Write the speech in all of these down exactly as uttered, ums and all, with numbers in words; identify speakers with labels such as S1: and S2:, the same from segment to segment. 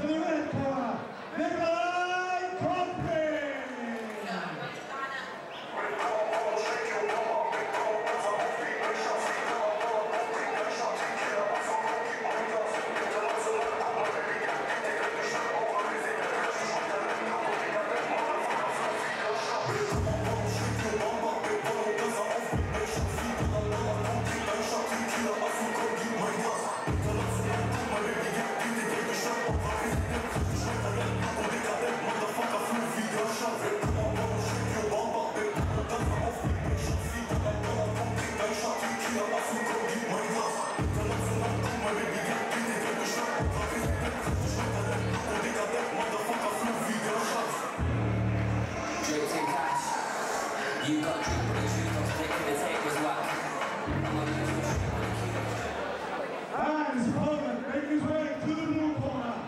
S1: to the red corner, Nikolai, Godfrey.
S2: You got to drink, but the truth of stick to the tape as well.
S1: And his opponent making his way to the blue corner.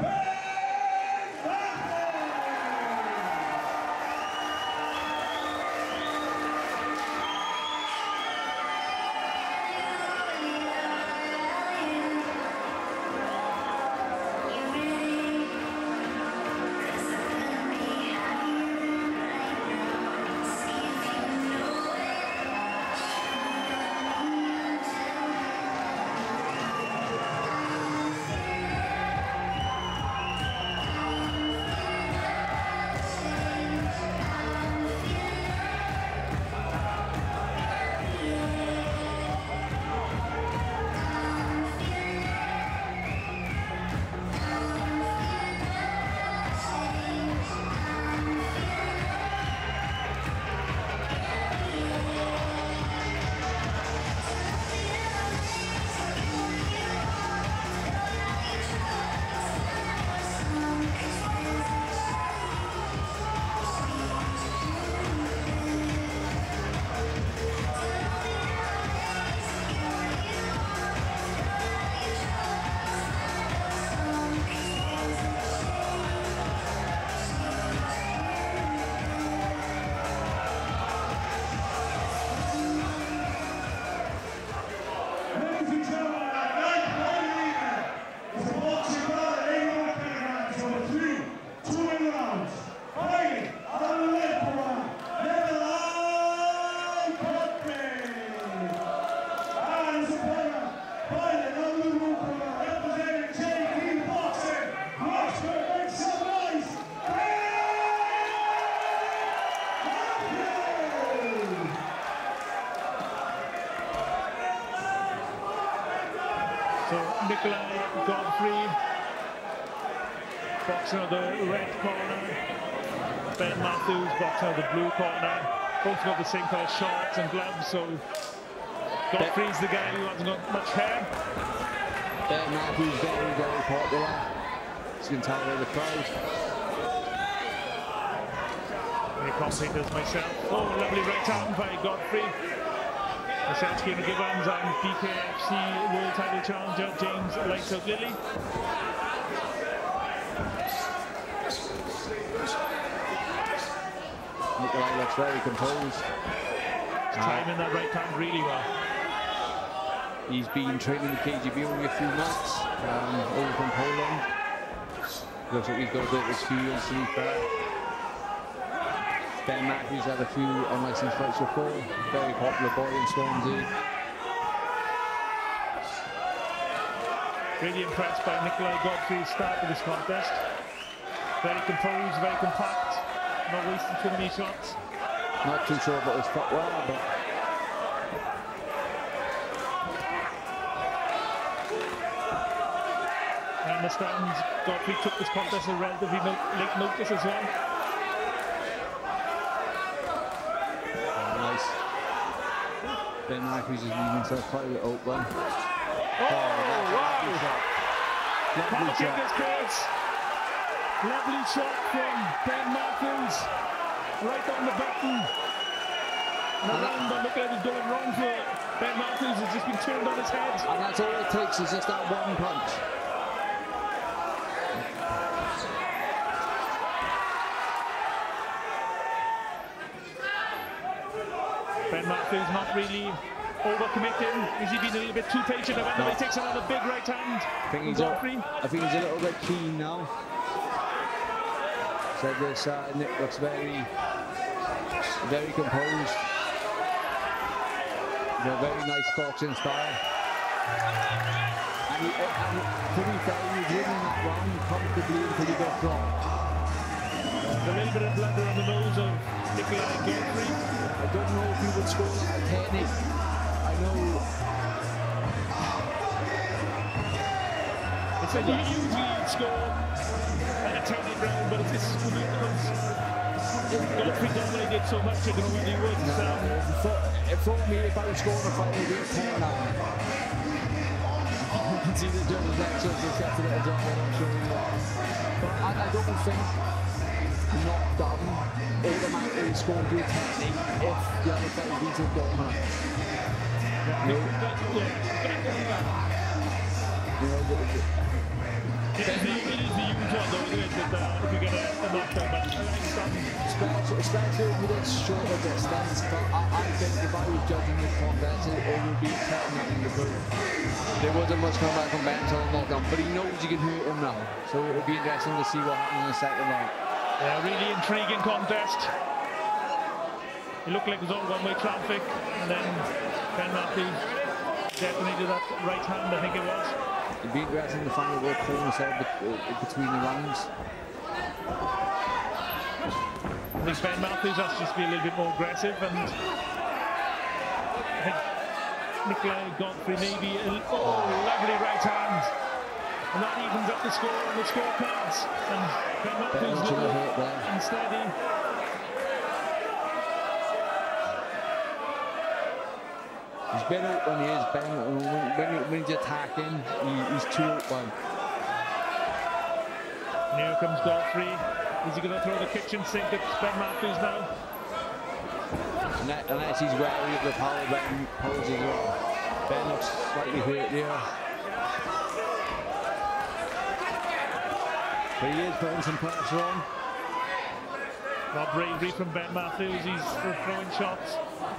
S3: So Nikolai, Godfrey, boxing of the red corner. Ben Matthews, boxing of the blue corner. Both got the same colour shorts and gloves, so Godfrey's the guy who hasn't got much hair.
S4: Ben Matthews very, very popular. As you can tell by the crowd.
S3: Many commentators myself. Oh, lovely right arm by Godfrey. Myself, King Gibbons, and B K F C World Title Challenger James Lights Out Lilly.
S4: Nikolai looks very composed.
S3: He's timing that right hand really well.
S4: He's been training the K G B only a few months, um, over from Poland. Looks like he's got a bit of experience to be fair. Ben Matthews had a few unlicensed fights before. Very popular boy in Swansea.
S3: Really impressed by Nikolai Godfrey's start of this contest. Very composed, very compact, not wasting too many shots.
S4: Not too sure about his footwear, but
S3: I understand Godfrey took this contest at relatively no late notice as well.
S4: Ben Matthews is leaving himself quite a bit open.
S3: Oh, oh wow! Lovely shot. Lovely shot from Ben Matthews. Right on the button. And around, but look at it, going wrong for Ben Matthews. Has just been turned on his head.
S4: And that's all it takes, is just that one punch.
S3: Ben Matthews not really overcommitting? Is he being a little bit too patient? I wonder if he takes another big right hand.
S4: I think he's
S3: Godfrey.
S4: a, I think he's a little bit keen now. So this uh, Nick looks very, very composed. A very nice boxing style. And, he, and to be fair, he was winning that round comfortably until he got dropped.
S3: A little bit of blunder on the nose of Nikolai and Godfrey.
S4: I don't know if he would score that at ten. I know.
S3: It's a huge lead score and a ten round, but it's unique because Godfrey dominated so much, I don't know whether he would.
S4: No,
S3: So.
S4: for, for me, if I was scoring a fight, it would be a ten now. You can see the judges next to us, they set a little drop, I'm not sure you are. But I, I don't think knocked down automatically scored to a ten if the other fight beats a dominant. You know, you know the, the,
S3: It is the, it is the huge one though, isn't it, that uh, if you get a, a knockdown match.
S4: especially, especially with this shorter distance, but I, I think if I was judging the contest, it, it would be ten in the booth. There wasn't much comeback from Ben until the knockdown, but he knows he can hurt him now, so it'll be interesting to see what happens in the second round.
S3: Yeah, really intriguing contest. It looked like it was all one-way traffic, and then Ben Matthews detonated that right hand, I think it was.
S4: It'd be interesting to find out what corner said between the rounds.
S3: I think Ben Matthews has to just be a little bit more aggressive, and I think Nikolai Godfrey maybe a, oh, lovely right hand, and that evens up the score on the scorecards. And Ben Matthews low and steady.
S4: He's been open, he is Ben. When, when, when he's attacking, he, he's too open.
S3: And here comes Godfrey. Is he going to throw the kitchen sink at Ben Matthews now?
S4: Unless he's wary of the power Ben poses as well. Ben looks slightly hurt there. But he is putting some pressure on.
S3: Not bravery from Ben Matthews, he's throwing shots.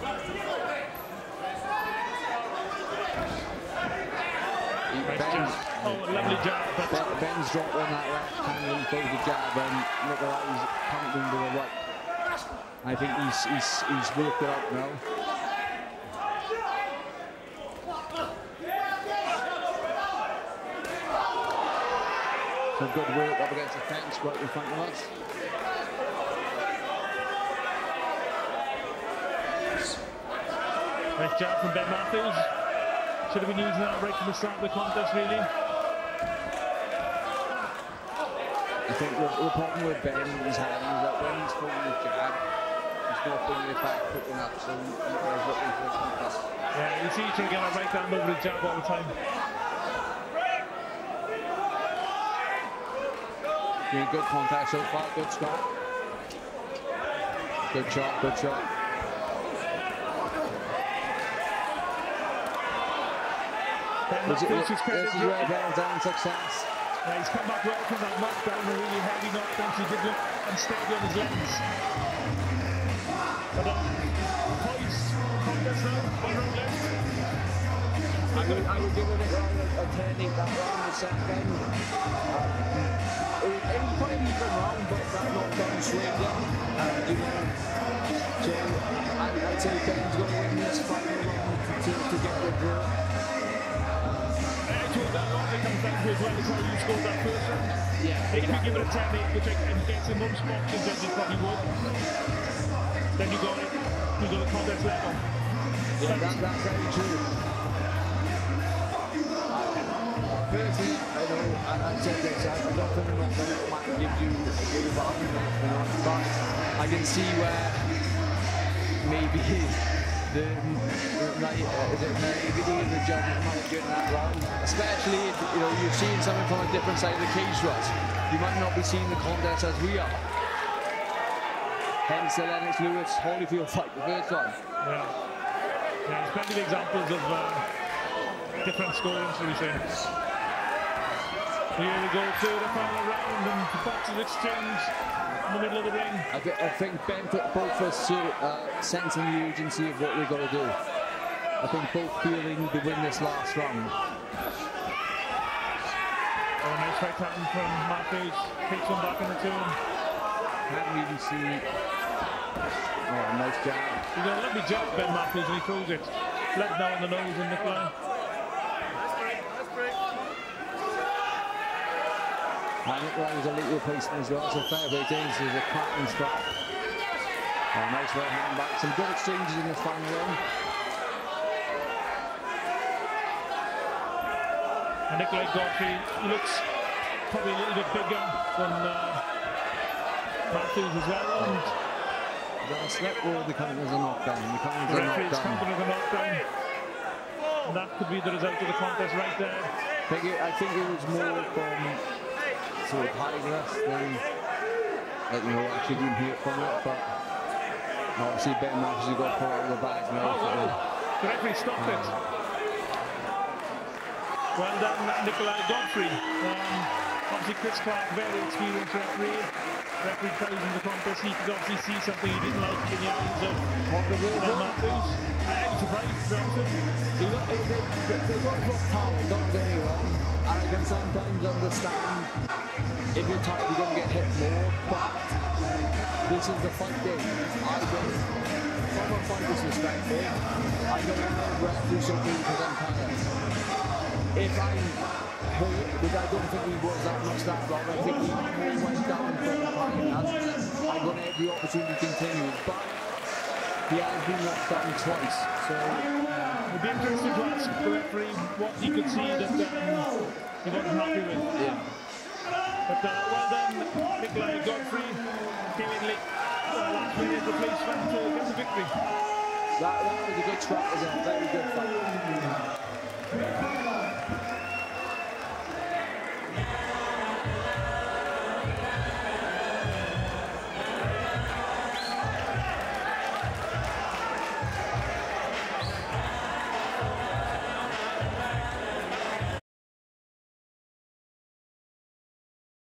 S3: Nice jab. Oh, a lovely jab. But
S4: Ben, Ben's dropped on that left hand and throws the jab, and Nikolai's pumping to the right. I think he's he's he's worked it out now. Some good work up against the fence right in front of us.
S3: nice jab from Ben Matthews. Should have been using that right from the start of the contest, really.
S4: I think the, the problem with Ben in his hand is that when he's throwing the jab, he's not bringing it back quick enough, so he's looking for a contest.
S3: Yeah, you see he's trying to get a right hand over the jab all the time.
S4: Yeah, good contact so far, good start. Good shot, good shot. This is, this is where Ben's having success.
S3: Yeah, he's come back well from that knockdown, a really heavy knockdown, so he did look unsteady on his legs. But um, poise, contest now, one round left.
S4: I would, I would give it a, a turning that round the second. Um, it, it was quite an even round, but that knockdown swayed him. Uh, you know, so I, I'd say Ben's going to win this final round to, to get the draw.
S3: That long it comes down to as well as how you scored that first round.
S4: Yeah,
S3: if
S4: exactly.
S3: you give it a ten eight, which I guess in most boxing judges probably would, then you got it, you got a contest level.
S4: Yeah, that, that's very true. Personally, I know, and I said this, I don't think that that might give you a good advantage, you know, but I can see where maybe the like, uh, is it naivety of the judges might be good in that round, especially if you know you've seen something from a different side of the cage to us. You might not be seeing the contest as we are. Hence the Lennox Lewis Holyfield fight, the first one.
S3: Yeah, yeah. There's plenty of examples of uh, different scoring, shall we say. Here we go to the final round, and the boxers exchange in the middle of the ring.
S4: I, th I think Ben took both of us to uh, sense and the urgency of what we've got to do. I think both feel they need to win this last round.
S3: Oh, nice right hand from Matthews. Takes one back in the turn.
S4: Can't really see. Oh, nice jab.
S3: He's got a lovely jab, Ben Matthews, when he throws it. Left now on the nose in Nikolai.
S4: And Nikolai was a little replacement as well, so fair play to him. This is a cracking strike. Oh, nice right hand back. Some good exchanges in this final round.
S3: And Nikolai Godfrey looks probably a little bit bigger than uh, Matthews as well. And
S4: That slip or the count as a knockdown? The count as
S3: the
S4: a
S3: referee's
S4: knockdown.
S3: counted as a knockdown. And that could be the result of the contest right there.
S4: I think it, I think it was more from sort of highness than, like, you know, actually being hit from it, but obviously Ben Matthews has got to pull out of the bag now.
S3: Oh, wow. The referee stopped it. Well done, Nikolai Godfrey. Um, obviously Chris Clark, very experienced referee. Referee tries in the contest. He could obviously see something he didn't like in the eyes of Ben Matthews. I'm surprised, Johnson.
S4: They got got talent, don't get me wrong. And I can sometimes understand if you're tired, you're going to get hit more, but this is the fight game. I don't, from a fighter's perspective, I don't want to ref do something because I'm tired. If I'm hurt, which I don't think he was that much that long, I think he went down from the finals. I'm going to have the opportunity to continue, but he has been knocked down twice, so
S3: it'd be interesting to ask the referee what he could see that um, he wasn't happy with.
S4: yeah.
S3: But uh, well done, Nikolai Godfrey. Came in late, uh, last minute replacement to get the victory.
S4: That, that was a good track, was a very good fight.